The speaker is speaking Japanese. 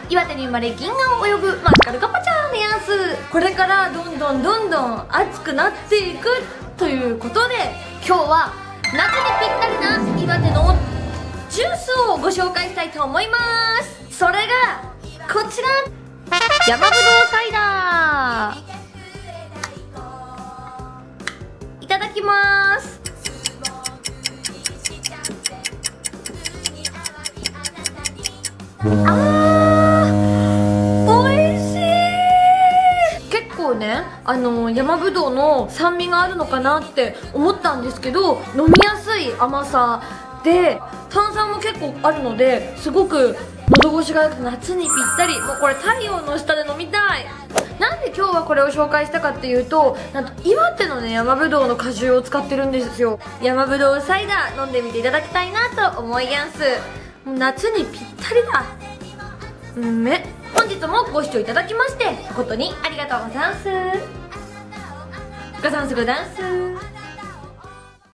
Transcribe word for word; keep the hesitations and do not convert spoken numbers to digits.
岩手に生まれ銀河を泳ぐマジカルカパチャーのやつ。これからどんどんどんどん暑くなっていくということで、今日は夏にぴったりな岩手のジュースをご紹介したいと思います。それがこちら、山ぶどうサイダー。いただきます。あー、おいしい。結構ね、あの山ぶどうの酸味があるのかなって思ったんですけど、飲みやすい甘さで炭酸も結構あるので、すごく喉越しが良く夏にぴったり。もうこれ太陽の下で飲みたい。なんで今日はこれを紹介したかっていうと、なんと岩手のね山ぶどうの果汁を使ってるんですよ。山ぶどうサイダー飲んでみていただきたいなと思いやんす。もう夏にぴったりだ。うんめ。本日もご視聴いただきまして誠にありがとうござんす。ござんすござんす。